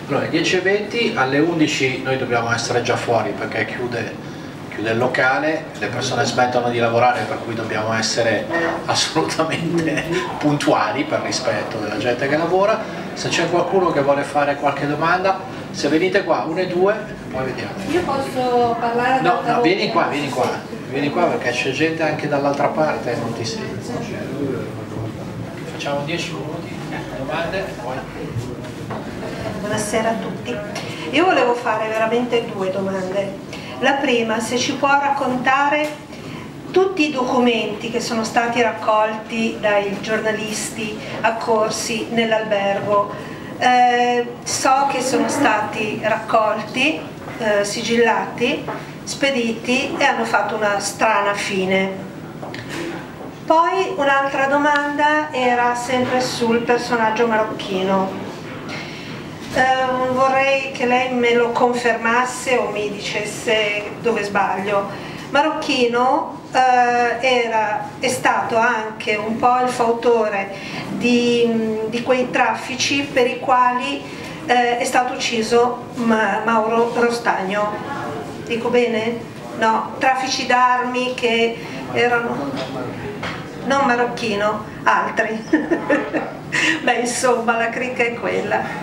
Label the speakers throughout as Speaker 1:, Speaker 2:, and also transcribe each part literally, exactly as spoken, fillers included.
Speaker 1: Allora, alle dieci e venti, alle undici noi dobbiamo essere già fuori perché chiude, chiude il locale, le persone smettono di lavorare, per cui dobbiamo essere assolutamente puntuali per rispetto della gente che lavora. Se c'è qualcuno che vuole fare qualche domanda, se venite qua, una e due, poi vediamo.
Speaker 2: Io posso parlare?
Speaker 1: No, no, vieni qua, vieni qua, vieni qua perché c'è gente anche dall'altra parte e non ti sento. Facciamo dieci minuti, domande, poi...
Speaker 2: Buonasera a tutti. Io volevo fare veramente due domande. La prima, se ci può raccontare tutti i documenti che sono stati raccolti dai giornalisti accorsi nell'albergo. Eh, so che sono stati raccolti, eh, sigillati, spediti e hanno fatto una strana fine. Poi un'altra domanda era sempre sul personaggio marocchino. Uh, vorrei che lei me lo confermasse o mi dicesse dove sbaglio. Marocchino uh, era, è stato anche un po' il fautore di, di quei traffici per i quali uh, è stato ucciso Ma, Mauro Rostagno. Dico bene? No, traffici d'armi che erano... non marocchino, altri. Beh, insomma, la cricca è quella.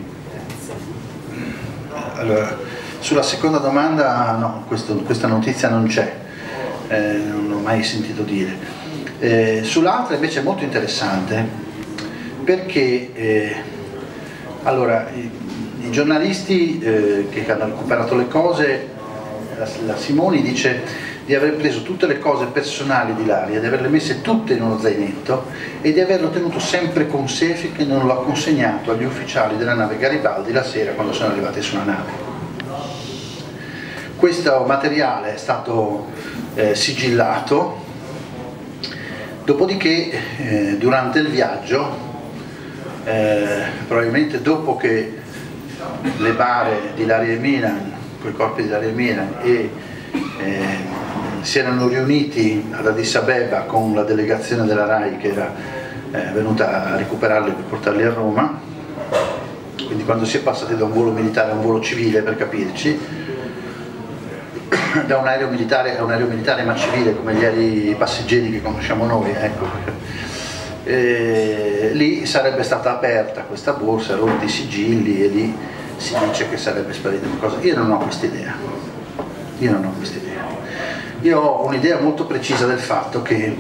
Speaker 3: Allora, sulla seconda domanda no, questo, questa notizia non c'è, eh, non l'ho mai sentito dire. Eh, sull'altra invece è molto interessante perché eh, allora, i, i giornalisti eh, che hanno recuperato le cose, la, la Simoni dice di aver preso tutte le cose personali di Ilaria, di averle messe tutte in uno zainetto e di averlo tenuto sempre con sé finché non lo ha consegnato agli ufficiali della nave Garibaldi la sera quando sono arrivati sulla nave. Questo materiale è stato eh, sigillato, dopodiché eh, durante il viaggio, eh, probabilmente dopo che le bare di Ilaria e Milan, quei corpi di Ilaria e Milan e eh, si erano riuniti ad Addis Abeba con la delegazione della RAI che era eh, venuta a recuperarli per portarli a Roma, quindi quando si è passati da un volo militare a un volo civile, per capirci, da un aereo militare a un aereo militare ma civile come gli aerei passeggeri che conosciamo noi, ecco. E lì sarebbe stata aperta questa borsa, rotti i sigilli e lì si dice che sarebbe sparita qualcosa. Io non ho questa idea, io non ho questa idea. Io ho un'idea molto precisa del fatto che,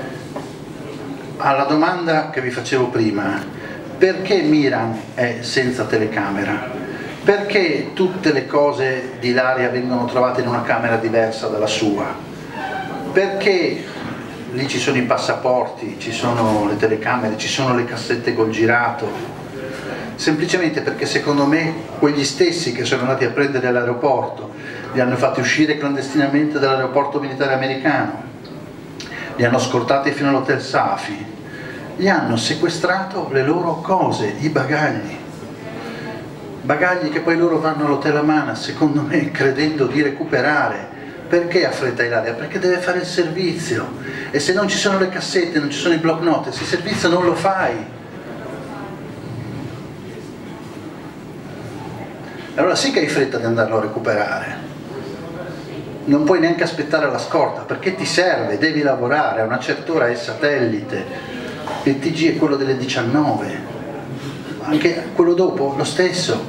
Speaker 3: alla domanda che vi facevo prima, perché Miran è senza telecamera? Perché tutte le cose di Ilaria vengono trovate in una camera diversa dalla sua? Perché lì ci sono i passaporti, ci sono le telecamere, ci sono le cassette col girato? Semplicemente perché secondo me quegli stessi che sono andati a prendere all'aeroporto li hanno fatti uscire clandestinamente dall'aeroporto militare americano, li hanno scortati fino all'hotel Safi, gli hanno sequestrato le loro cose, i bagagli, bagagli che poi loro vanno all'hotel Amana, secondo me, credendo di recuperare. Perché affretta Ilaria? Perché deve fare il servizio e se non ci sono le cassette, non ci sono i block notice, il servizio non lo fai. Allora sì che hai fretta di andarlo a recuperare. Non puoi neanche aspettare la scorta perché ti serve, devi lavorare, a una certa ora è satellite, il T G è quello delle diciannove, anche quello dopo lo stesso,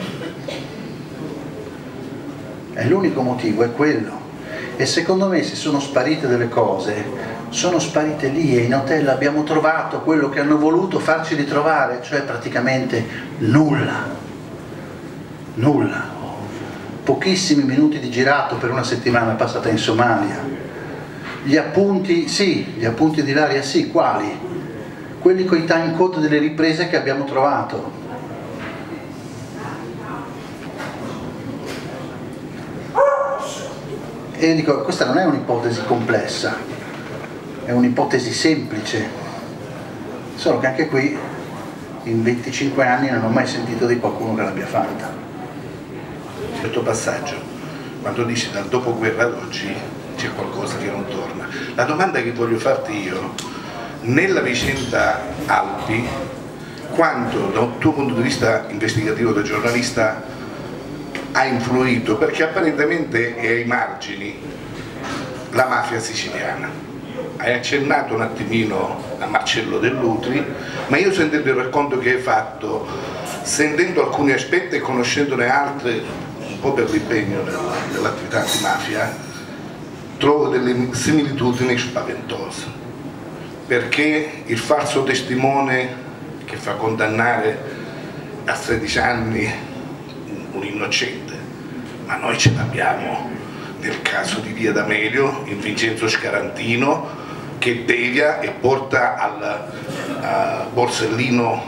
Speaker 3: è l'unico motivo, è quello. E secondo me se sono sparite delle cose, sono sparite lì e in hotel abbiamo trovato quello che hanno voluto farci ritrovare, cioè praticamente nulla, nulla. Pochissimi minuti di girato per una settimana passata in Somalia. Gli appunti, sì, gli appunti di Ilaria sì, quali? Quelli con i time code delle riprese che abbiamo trovato. E dico, questa non è un'ipotesi complessa, è un'ipotesi semplice, solo che anche qui in venticinque anni non ho mai sentito di qualcuno che l'abbia fatta.
Speaker 4: Questo passaggio, quando dici dal dopoguerra ad oggi c'è qualcosa che non torna. La domanda che voglio farti io, nella vicenda Alpi quanto dal tuo punto di vista investigativo da giornalista ha influito, perché apparentemente è ai margini, la mafia siciliana. Hai accennato un attimino a Marcello Dell'Utri, ma io sentendo il racconto che hai fatto, sentendo alcuni aspetti e conoscendone altri, un po' per l'impegno dell'attività antimafia, trovo delle similitudini spaventose, perché il falso testimone che fa condannare a sedici anni un innocente, ma noi ce l'abbiamo nel caso di Via D'Amelio, il Vincenzo Scarantino che devia e porta al uh, Borsellino,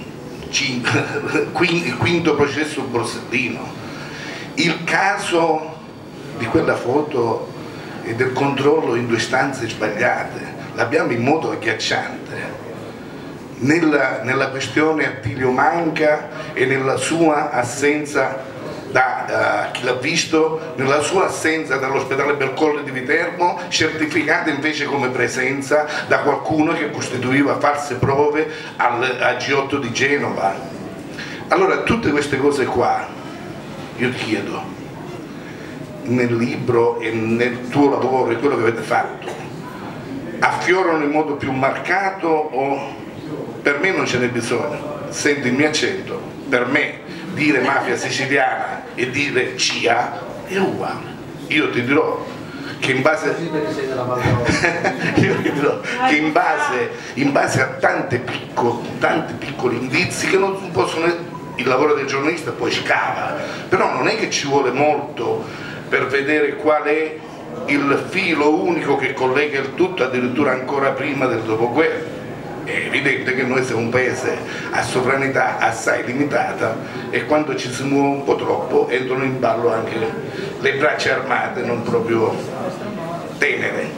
Speaker 4: il quinto processo Borsellino. Il caso di quella foto e del controllo in due stanze sbagliate l'abbiamo in modo agghiacciante. Nella, nella questione Attilio Manca e nella sua assenza da uh, chi l'ha visto, nella sua assenza dall'ospedale Bercolle di Viterbo, certificata invece come presenza da qualcuno che costituiva false prove al, a G otto di Genova. Allora tutte queste cose qua, io ti chiedo, nel libro e nel tuo lavoro e quello che avete fatto, affiorano in modo più marcato o per me non ce n'è bisogno? Senti il mio accento, per me dire mafia siciliana e dire C I A è uguale. Io ti dirò che in base, io ti dirò che in base, in base a tante picco, tanti piccoli indizi che non possono, il lavoro del giornalista poi scava, però non è che ci vuole molto per vedere qual è il filo unico che collega il tutto, addirittura ancora prima del dopoguerra. È evidente che noi siamo un paese a sovranità assai limitata e quando ci si muove un po' troppo entrano in ballo anche le braccia armate non proprio tenere.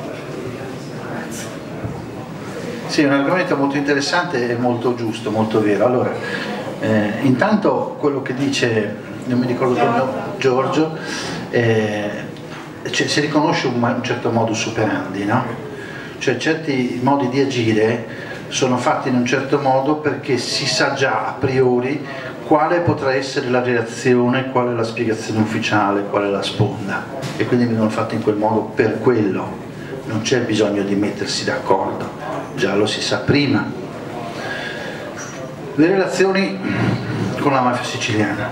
Speaker 3: Sì, è un argomento molto interessante e molto giusto, molto vero. Allora, eh, intanto quello che dice, non mi ricordo proprio, Giorgio, eh, cioè, si riconosce un, un certo modus operandi, no? Cioè certi modi di agire sono fatti in un certo modo perché si sa già a priori quale potrà essere la reazione, qual è la spiegazione ufficiale, qual è la sponda, e quindi vengono fatti in quel modo per quello, non c'è bisogno di mettersi d'accordo, già lo si sa prima. Le relazioni con la mafia siciliana.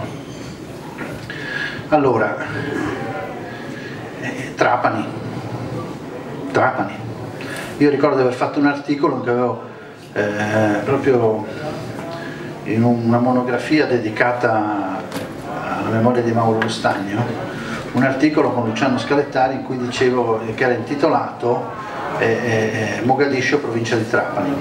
Speaker 3: Allora, eh, Trapani, Trapani. Io ricordo di aver fatto un articolo che avevo Eh, proprio in una monografia dedicata alla memoria di Mauro Lo Stagno, un articolo con Luciano Scalettari in cui dicevo che era intitolato eh, eh, Mogadiscio, provincia di Trapani.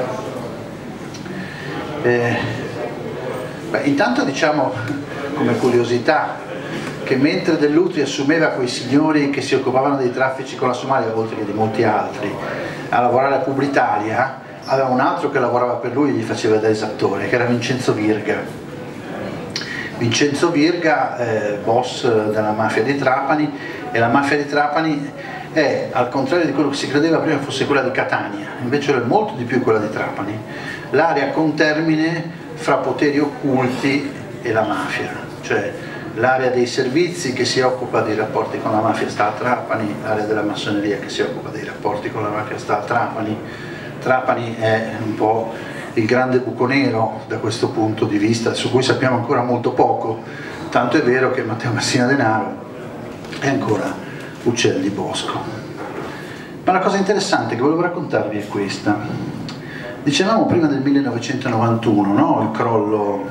Speaker 3: Eh, beh, intanto diciamo come curiosità che mentre Dell'Utri assumeva quei signori che si occupavano dei traffici con la Somalia, oltre che di molti altri, a lavorare a Publitalia, aveva un altro che lavorava per lui e gli faceva da esattore, che era Vincenzo Virga. Vincenzo Virga, eh, boss della mafia di Trapani, e la mafia di Trapani è, al contrario di quello che si credeva prima fosse quella di Catania, invece è molto di più quella di Trapani, l'area contermine fra poteri occulti e la mafia, cioè l'area dei servizi che si occupa dei rapporti con la mafia sta a Trapani, l'area della massoneria che si occupa dei rapporti con la mafia sta a Trapani. Trapani è un po' il grande buco nero da questo punto di vista, su cui sappiamo ancora molto poco, tanto è vero che Matteo Messina Denaro è ancora uccel di bosco. Ma la cosa interessante che volevo raccontarvi è questa. Dicevamo prima del millenovecentonovantuno, no? Il crollo.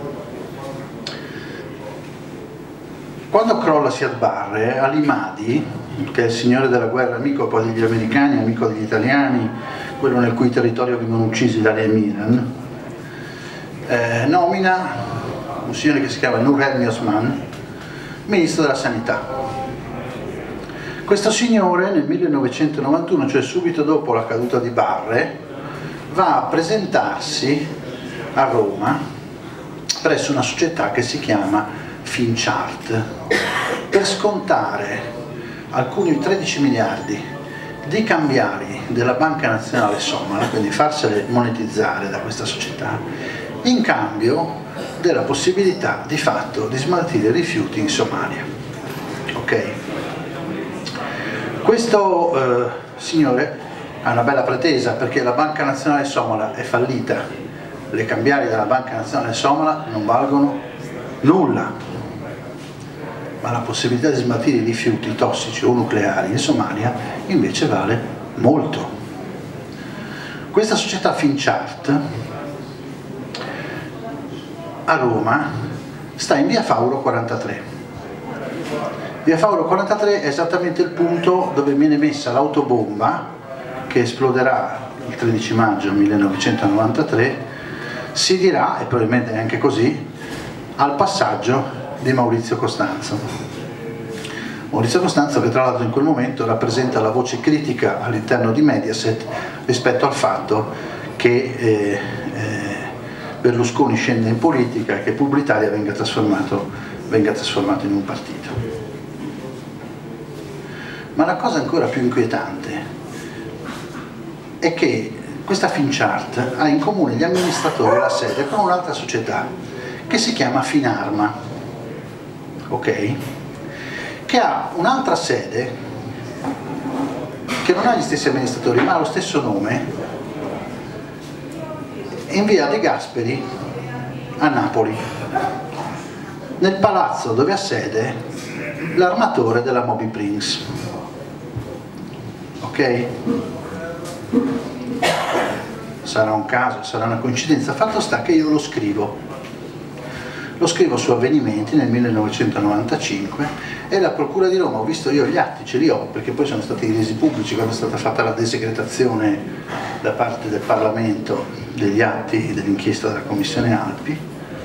Speaker 3: Quando crolla Siad Barre, Ali Mahdi, che è il signore della guerra, amico poi degli americani, amico degli italiani, quello nel cui territorio vengono uccisi Dalia e Miran, eh, nomina un signore che si chiama Nur Helmi Osman ministro della sanità. Questo signore nel millenovecentonovantuno, cioè subito dopo la caduta di Barre, va a presentarsi a Roma presso una società che si chiama Finchart per scontare alcuni tredici miliardi di cambiali della Banca Nazionale Somala, quindi farsele monetizzare da questa società, in cambio della possibilità di fatto di smaltire rifiuti in Somalia. Ok? Questo eh, signore ha una bella pretesa, perché la Banca Nazionale Somala è fallita, le cambiali della Banca Nazionale Somala non valgono nulla, ma la possibilità di smaltire i rifiuti tossici o nucleari in Somalia invece vale molto. Questa società Finchart a Roma sta in via Fauro quarantatré. Via Fauro quarantatré è esattamente il punto dove viene messa l'autobomba che esploderà il tredici maggio millenovecentonovantatré, si dirà, e probabilmente è anche così, al passaggio di Maurizio Costanzo. Maurizio Costanzo, che tra l'altro in quel momento rappresenta la voce critica all'interno di Mediaset rispetto al fatto che eh, eh, Berlusconi scende in politica e che Publitalia venga trasformato, venga trasformato in un partito. Ma la cosa ancora più inquietante è che questa Finchart ha in comune gli amministratori e la sede con un'altra società che si chiama Finarma, ok? Che ha un'altra sede che non ha gli stessi amministratori ma ha lo stesso nome in via De Gasperi a Napoli, nel palazzo dove ha sede l'armatore della Moby Prince. Ok? Sarà un caso, sarà una coincidenza, fatto sta che io lo scrivo lo scrivo su Avvenimenti nel millenovecentonovantacinque e la Procura di Roma, ho visto io gli atti, ce li ho perché poi sono stati resi pubblici quando è stata fatta la desecretazione da parte del Parlamento degli atti dell'inchiesta della Commissione Alpi.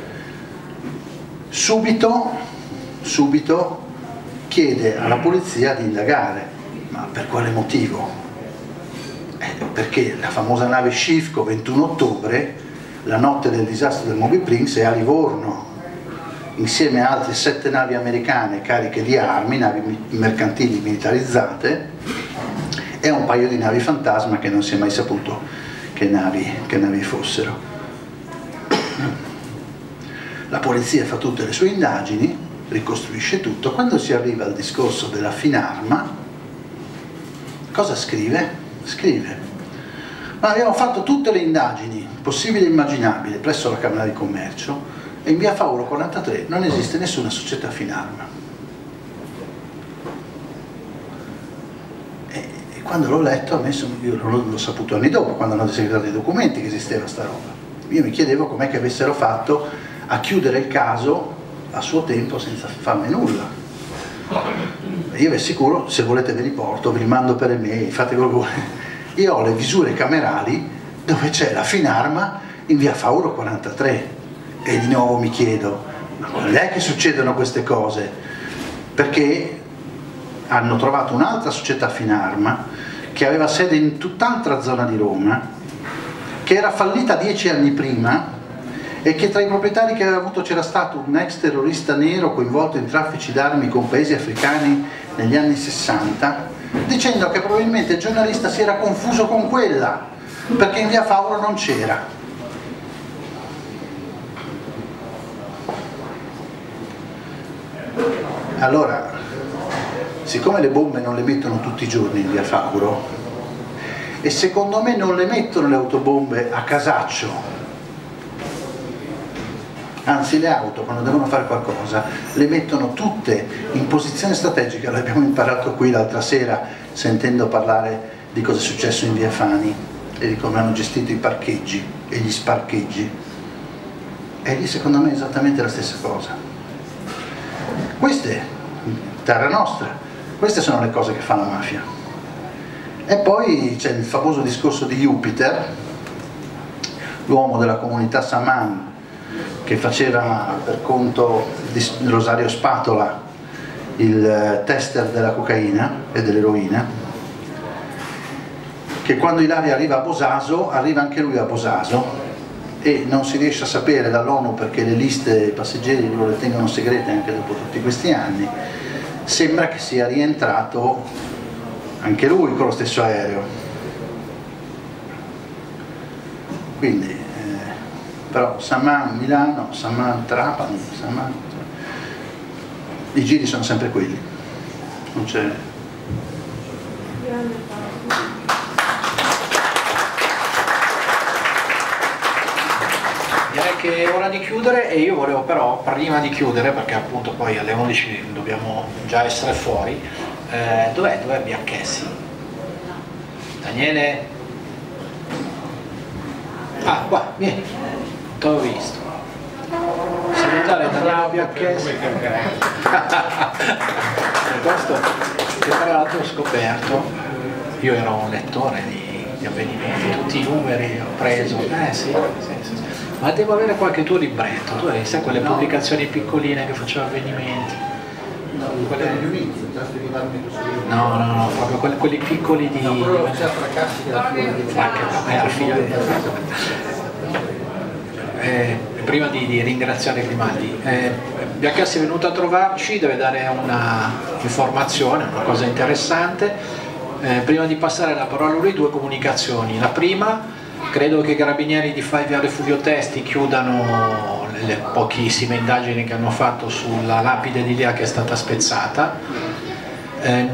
Speaker 3: Subito, subito chiede alla polizia di indagare, ma per quale motivo? Eh, perché la famosa nave Schiffco ventuno ottobre, la notte del disastro del Moby Prince, è a Livorno insieme a altre sette navi americane cariche di armi, navi mercantili militarizzate, e un paio di navi fantasma che non si è mai saputo che navi, che navi fossero. La polizia fa tutte le sue indagini, ricostruisce tutto. Quando si arriva al discorso della Finarma, cosa scrive? Scrive: ma abbiamo fatto tutte le indagini possibili e immaginabili presso la Camera di Commercio e in via Fauro quarantatré non esiste nessuna società Finarma. E, e quando l'ho letto, a me sono, io l'ho saputo anni dopo, quando hanno desecretato i documenti, che esisteva sta roba. Io mi chiedevo com'è che avessero fatto a chiudere il caso a suo tempo senza farne nulla. E io vi assicuro, se volete ve li porto, vi li mando per email, fate quello che volete. Io ho le visure camerali dove c'è la Finarma in via Fauro quarantatré e di nuovo mi chiedo, ma quando è che succedono queste cose? Perché hanno trovato un'altra società Finarma che aveva sede in tutt'altra zona di Roma, che era fallita dieci anni prima e che tra i proprietari che aveva avuto c'era stato un ex terrorista nero coinvolto in traffici d'armi con paesi africani negli anni sessanta, dicendo che probabilmente il giornalista si era confuso con quella perché in via Fauro non c'era. Allora, siccome le bombe non le mettono tutti i giorni in via Fauro, e secondo me non le mettono le autobombe a casaccio, anzi le auto quando devono fare qualcosa le mettono tutte in posizione strategica, l'abbiamo imparato qui l'altra sera sentendo parlare di cosa è successo in via Fani e di come hanno gestito i parcheggi e gli sparcheggi, e lì secondo me è esattamente la stessa cosa. Queste, terra nostra, queste sono le cose che fa la mafia. E poi c'è il famoso discorso di Jupiter, l'uomo della comunità Saman che faceva per conto di Rosario Spatola il tester della cocaina e dell'eroina, che quando Ilaria arriva a Bosaso, arriva anche lui a Bosaso e non si riesce a sapere dall'ONU perché le liste dei passeggeri lo le tengono segrete anche dopo tutti questi anni. Sembra che sia rientrato anche lui con lo stesso aereo. Quindi eh, però Samman Milano, Samman Trapani, Samman... i giri sono sempre quelli, non c'è...
Speaker 1: Direi che è ora di chiudere, e io volevo però, prima di chiudere, perché appunto poi alle undici dobbiamo già essere fuori, eh, dov'è? Dov'è Bianchessi? Daniele? Ah, qua, vieni, ti ho visto. Salutare Daniele Bianchessi. Questo che tra l'altro ho scoperto, io ero un lettore di, di avvenimenti, tutti i numeri ho preso, eh sì, sì, sì, sì. Ma devo avere qualche tuo libretto, tu hai, sai, quelle no. pubblicazioni piccoline che faceva avvenimenti?
Speaker 3: No, quelle degli inizi,
Speaker 1: no, no, no, proprio quelli, quelli piccoli di...
Speaker 3: No, però c'è altra cassa che la figlia di...
Speaker 1: Anche la figlia di... Eh, prima di, di ringraziare Grimaldi, eh, Bianchessi è venuto a trovarci, deve dare una informazione, una cosa interessante. Eh, prima di passare la parola a lui, due comunicazioni. La prima, credo che i carabinieri di Viale Fulvio Testi chiudano le pochissime indagini che hanno fatto sulla lapide di Lia che è stata spezzata. Eh,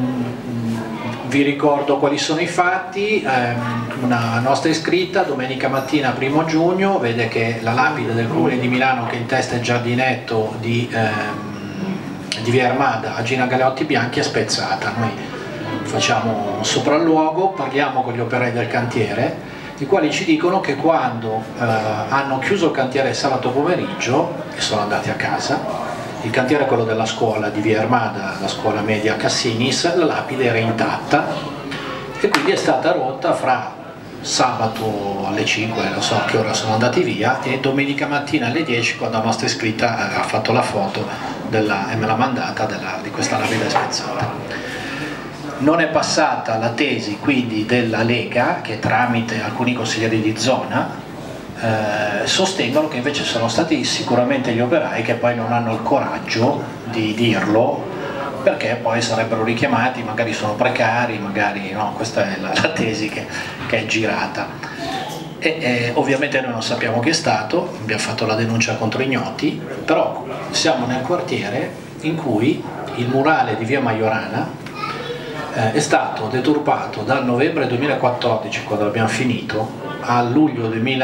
Speaker 1: vi ricordo quali sono i fatti. Eh, una nostra iscritta domenica mattina primo giugno vede che la lapide del comune di Milano, che in testa è giardinetto di, ehm, di via Armada a Gina Galeotti Bianchi, è spezzata. Noi facciamo un sopralluogo, parliamo con gli operai del cantiere, i quali ci dicono che quando eh, hanno chiuso il cantiere sabato pomeriggio e sono andati a casa, il cantiere è quello della scuola di via Armada, la scuola media Cassinis, la lapide era intatta e quindi è stata rotta fra sabato alle cinque, non so a che ora sono andati via, e domenica mattina alle dieci, quando la nostra iscritta ha fatto la foto della, e me l'ha mandata della, di questa lapide spezzata. Non è passata la tesi quindi della Lega, che tramite alcuni consiglieri di zona eh, sostengono che invece sono stati sicuramente gli operai che poi non hanno il coraggio di dirlo, perché poi sarebbero richiamati, magari sono precari, magari no, questa è la, la tesi che, che è girata. E, e, ovviamente noi non sappiamo chi è stato, abbiamo fatto la denuncia contro ignoti, però siamo nel quartiere in cui il murale di via Majorana Eh, è stato deturpato dal novembre duemilaquattordici, quando l'abbiamo finito, a luglio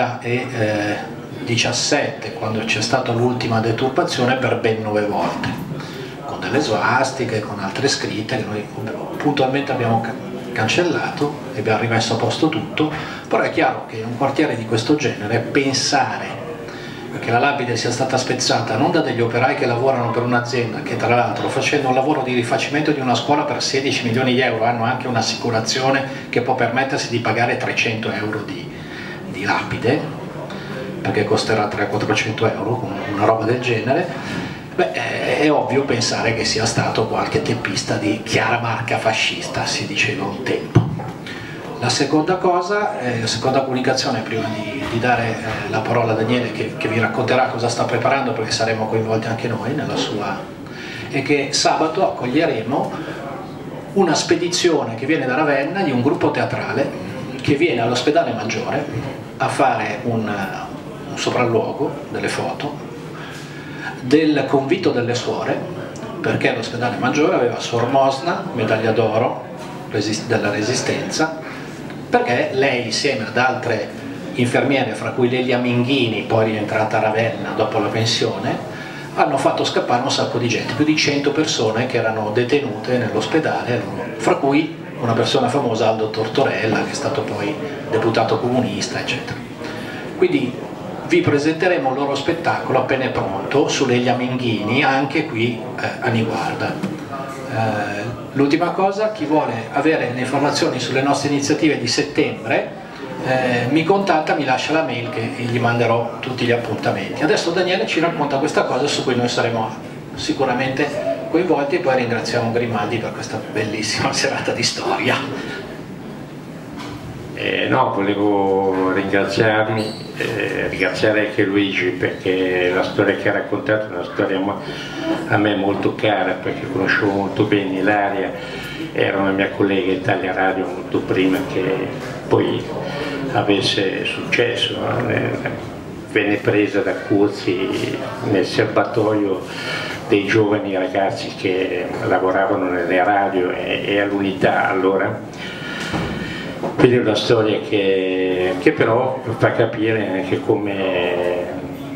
Speaker 1: duemiladiciassette, quando c'è stata l'ultima deturpazione, per ben nove volte, con delle svastiche, con altre scritte che noi puntualmente abbiamo ca cancellato e abbiamo rimesso a posto tutto. Però è chiaro che in un quartiere di questo genere pensare che la lapide sia stata spezzata non da degli operai che lavorano per un'azienda che, tra l'altro, facendo un lavoro di rifacimento di una scuola per sedici milioni di euro, hanno anche un'assicurazione che può permettersi di pagare trecento euro di, di lapide, perché costerà trecento quattrocento euro, una roba del genere. Beh, è ovvio pensare che sia stato qualche teppista di chiara marca fascista, si diceva un tempo. La seconda cosa, eh, la seconda comunicazione, prima di, di dare eh, la parola a Daniele che, che vi racconterà cosa sta preparando, perché saremo coinvolti anche noi nella sua, è che sabato accoglieremo una spedizione che viene da Ravenna di un gruppo teatrale che viene all'ospedale Maggiore a fare un, un sopralluogo delle foto del convito delle suore, perché l'ospedale Maggiore aveva Suor Mosna, medaglia d'oro della Resistenza, perché lei, insieme ad altre infermiere, fra cui Lelia Minghini, poi rientrata a Ravenna dopo la pensione, hanno fatto scappare un sacco di gente, più di cento persone che erano detenute nell'ospedale, fra cui una persona famosa, Aldo Tortorella, che è stato poi deputato comunista, eccetera. Quindi vi presenteremo il loro spettacolo appena è pronto su Lelia Minghini, anche qui eh, a Niguarda. Uh, l'ultima cosa, chi vuole avere le informazioni sulle nostre iniziative di settembre eh, mi contatta, mi lascia la mail che gli manderò tutti gli appuntamenti. Adesso Daniele ci racconta questa cosa su cui noi saremo sicuramente coinvolti, e poi ringraziamo Grimaldi per questa bellissima serata di storia.
Speaker 5: Eh, no, volevo ringraziarmi, eh, ringraziare anche Luigi, perché la storia che ha raccontato è una storia a me molto cara, perché conoscevo molto bene Ilaria, era una mia collega Italia Radio molto prima che poi avesse successo, no? venne presa da Curzi nel serbatoio dei giovani ragazzi che lavoravano nelle radio e, e all'Unità allora. Quindi è una storia che, che però fa capire anche come,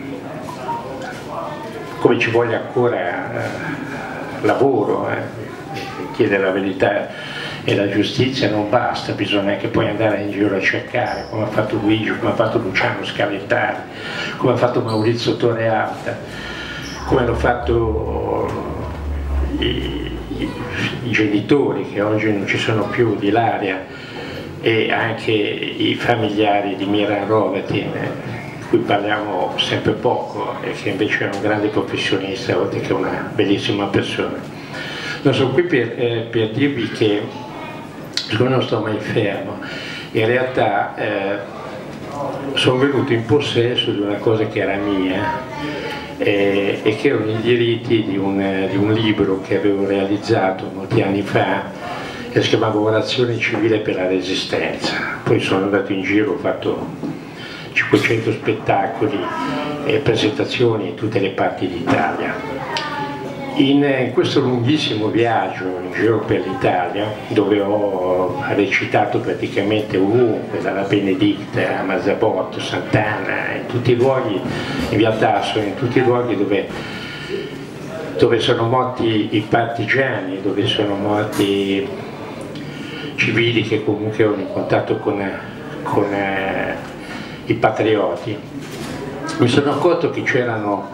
Speaker 5: come ci voglia ancora eh, lavoro, eh. Chiedere la verità e la giustizia non basta, bisogna anche poi andare in giro a cercare, come ha fatto Luigi, come ha fatto Luciano Scalettari, come ha fatto Maurizio Torrealta, come hanno fatto i, i, i genitori che oggi non ci sono più di Ilaria e anche i familiari di Miran Hrovatin, di cui parliamo sempre poco e che invece è un grande professionista oltre che una bellissima persona. Non sono qui per, eh, per dirvi che siccome non sto mai fermo, in realtà eh, sono venuto in possesso di una cosa che era mia eh, e che erano i diritti di un, di un libro che avevo realizzato molti anni fa, che si chiamava Orazione civile per la resistenza. Poi sono andato in giro, ho fatto cinquecento spettacoli e presentazioni in tutte le parti d'Italia. In, in questo lunghissimo viaggio in giro per l'Italia, dove ho recitato praticamente ovunque, dalla Benedicta a Mazzabotto, Sant'Anna, in tutti i luoghi, in via Tasso, in tutti i luoghi dove, dove sono morti i partigiani, dove sono morti civili che comunque erano in contatto con, con eh, i patrioti, mi sono accorto che c'erano,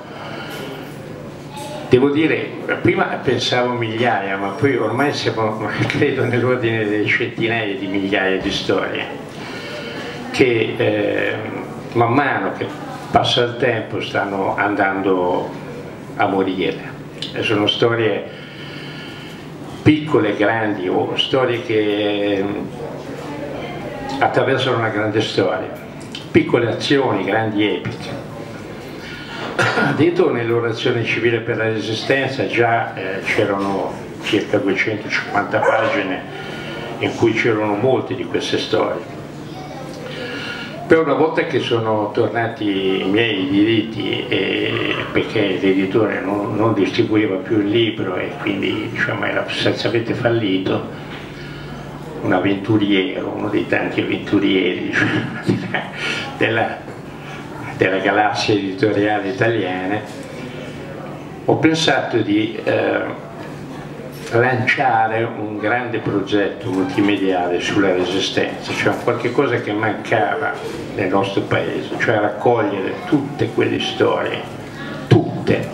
Speaker 5: devo dire, prima pensavo migliaia, ma poi ormai siamo, credo, nell'ordine delle centinaia di migliaia di storie che eh, man mano che passa il tempo stanno andando a morire. E sono storie piccole, grandi, o storie che attraversano una grande storia, piccole azioni, grandi epiche. Dentro nell'Orazione civile per la resistenza già eh, c'erano circa duecentocinquanta pagine in cui c'erano molte di queste storie. Però una volta che sono tornati i miei diritti, e, perché l'editore non, non distribuiva più il libro e quindi diciamo, era sostanzialmente fallito, un avventuriero, uno dei tanti avventurieri della, della galassia editoriale italiana, ho pensato di eh, lanciare un grande progetto multimediale sulla resistenza, cioè qualche cosa che mancava nel nostro paese, cioè raccogliere tutte quelle storie, tutte,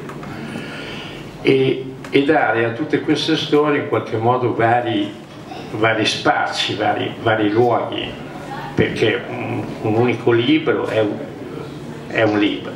Speaker 5: e, e dare a tutte queste storie in qualche modo vari, vari spazi, vari, vari luoghi, perché un, un unico libro è un, è un libro,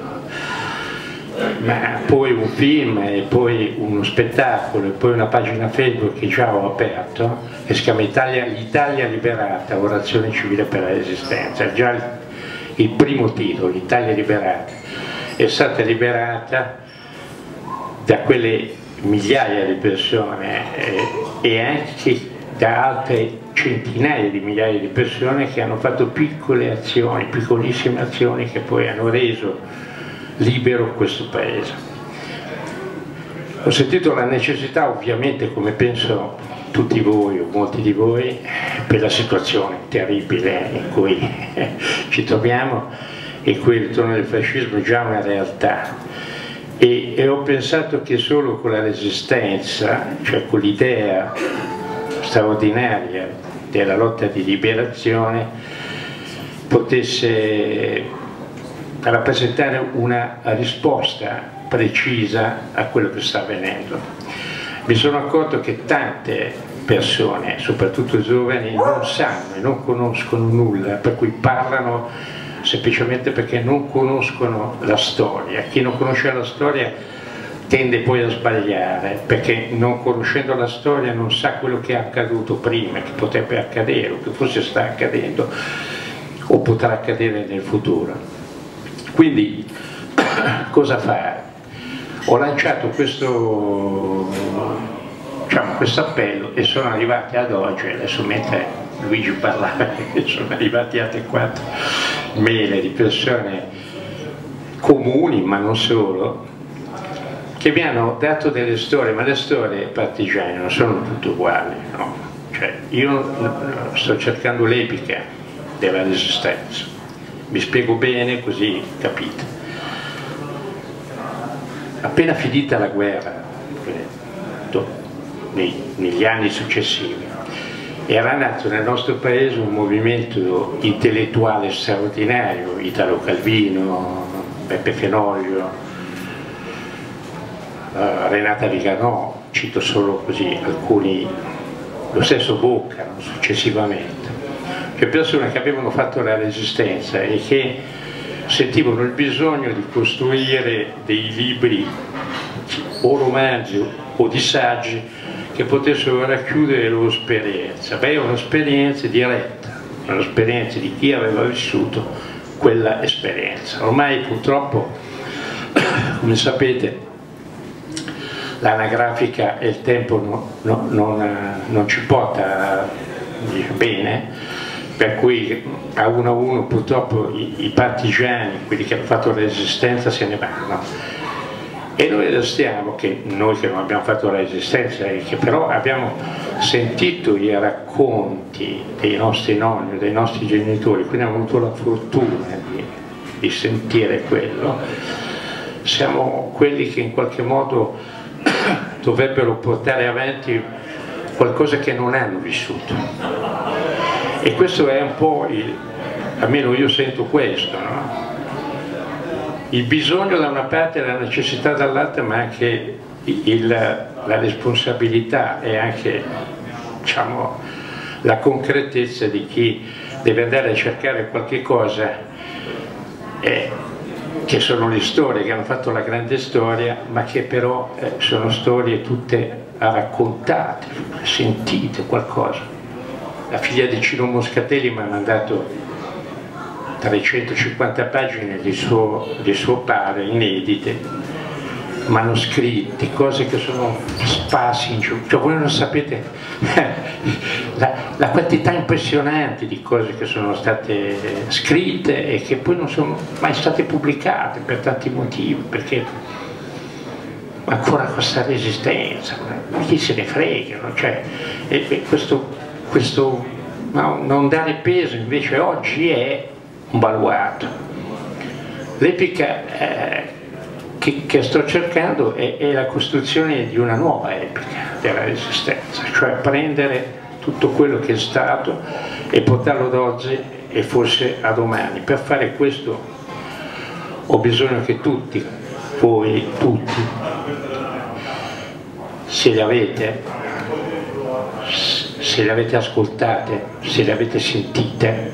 Speaker 5: ma poi un film e poi uno spettacolo e poi una pagina Facebook che già ho aperto, che si chiama Italia, l'Italia liberata, Orazione civile per la resistenza. Già il, il primo titolo, l'Italia liberata, è stata liberata da quelle migliaia di persone eh, e anche da altre centinaia di migliaia di persone che hanno fatto piccole azioni, piccolissime azioni che poi hanno reso libero questo paese. Ho sentito la necessità, ovviamente, come penso tutti voi o molti di voi, per la situazione terribile in cui ci troviamo, in cui il ritorno del fascismo è già una realtà, e, e ho pensato che solo con la resistenza, cioè con l'idea straordinaria della lotta di liberazione, potesse rappresentare una risposta precisa a quello che sta avvenendo. Mi sono accorto che tante persone, soprattutto giovani, non sanno e non conoscono nulla, per cui parlano semplicemente perché non conoscono la storia. Chi non conosce la storia tende poi a sbagliare, perché non conoscendo la storia non sa quello che è accaduto prima, che potrebbe accadere o che forse sta accadendo o potrà accadere nel futuro. Quindi cosa fare? Ho lanciato questo, diciamo, questo appello e sono arrivati ad oggi, adesso mentre Luigi parlava, sono arrivati altre quattro mail di persone comuni, ma non solo, che mi hanno dato delle storie, ma le storie partigiane non sono tutte uguali, no? Cioè, io sto cercando l'epica della resistenza, mi spiego bene così capite. Appena finita la guerra, negli anni successivi, era nato nel nostro paese un movimento intellettuale straordinario, Italo Calvino, Beppe Fenoglio, Uh, Renata Viganò, cito solo così alcuni, lo stesso Bocca successivamente, cioè persone che avevano fatto la resistenza e che sentivano il bisogno di costruire dei libri o romanzi o di saggi che potessero racchiudere le loro esperienze. Beh, è un'esperienza diretta, un'esperienza di chi aveva vissuto quella esperienza. Ormai purtroppo, come sapete, l'anagrafica e il tempo no, no, non, non ci porta bene, per cui a uno a uno purtroppo i, i partigiani, quelli che hanno fatto la resistenza, se ne vanno. E noi restiamo, che noi che non abbiamo fatto la resistenza e che però abbiamo sentito i racconti dei nostri nonni, dei nostri genitori, quindi abbiamo avuto la fortuna di, di sentire quello, siamo quelli che in qualche modo dovrebbero portare avanti qualcosa che non hanno vissuto, e questo è un po' il, almeno io sento questo, no? Il bisogno da una parte, la necessità dall'altra, ma anche il, la responsabilità e anche, diciamo, la concretezza di chi deve andare a cercare qualche cosa, eh, che sono le storie che hanno fatto la grande storia, ma che però eh, sono storie tutte raccontate, sentite qualcosa. La figlia di Cino Moscatelli mi ha mandato trecentocinquanta pagine di suo, di suo padre, inedite, manoscritti, cose che sono sparsi in giù. Cioè, voi non sapete la, la quantità impressionante di cose che sono state scritte e che poi non sono mai state pubblicate per tanti motivi, perché ancora questa resistenza, ma chi se ne frega, no? Cioè, e, e questo, questo no, non dare peso invece oggi è un baluardo. L'epica eh, che, che sto cercando è, è la costruzione di una nuova epica della resistenza, cioè prendere tutto quello che è stato e portarlo ad oggi e forse a domani. Per fare questo ho bisogno che tutti, voi tutti, se le avete, se le avete ascoltate, se le avete sentite,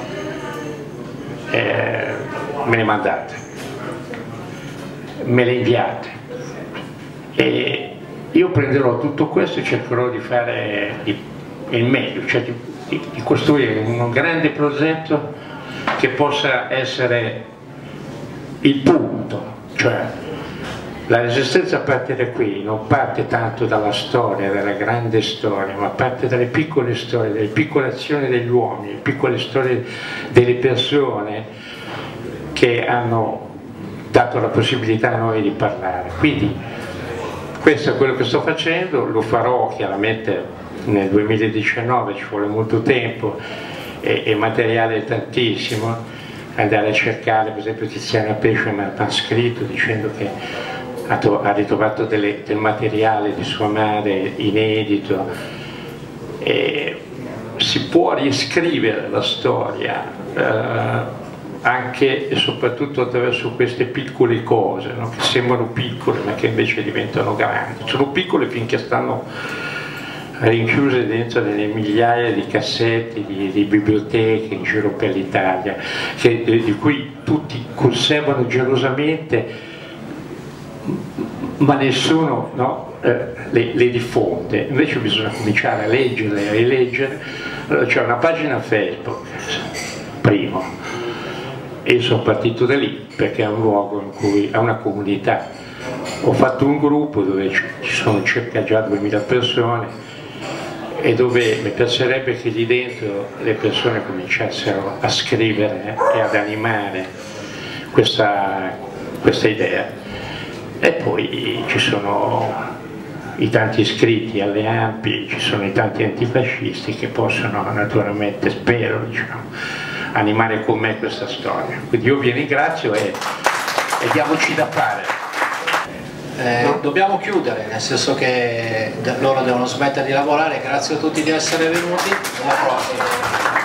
Speaker 5: eh, me le mandate, me le inviate, e io prenderò tutto questo e cercherò di fare il meglio, cioè di, di, di costruire un grande progetto che possa essere il punto, cioè la resistenza parte da qui, non parte tanto dalla storia, dalla grande storia, ma parte dalle piccole storie, dalle piccole azioni degli uomini, le piccole storie delle persone che hanno dato la possibilità a noi di parlare. Quindi questo è quello che sto facendo, lo farò chiaramente nel duemiladiciannove, ci vuole molto tempo e, e materiale tantissimo, andare a cercare, per esempio Tiziana Pesce mi ha scritto dicendo che ha ritrovato delle, del materiale di sua madre inedito, e si può riscrivere la storia eh, anche e soprattutto attraverso queste piccole cose, no? Che sembrano piccole ma che invece diventano grandi. Sono piccole finché stanno rinchiuse dentro delle migliaia di cassetti, di, di biblioteche in giro per l'Italia, di cui tutti conservano gelosamente, ma nessuno, no, eh, le, le diffonde. Invece bisogna cominciare a leggerle, a rileggere. Allora, c'è una pagina Facebook, primo, e sono partito da lì perché è un luogo in cui ha una comunità. Ho fatto un gruppo dove ci sono circa già duemila persone e dove mi piacerebbe che lì dentro le persone cominciassero a scrivere e ad animare questa questa idea. E poi ci sono i tanti iscritti alle A M P I, ci sono i tanti antifascisti che possono naturalmente, spero, diciamo, animare con me questa storia. Quindi io vi ringrazio e, e diamoci da fare.
Speaker 1: Eh, dobbiamo chiudere, nel senso che loro devono smettere di lavorare. Grazie a tutti di essere venuti, alla prossima.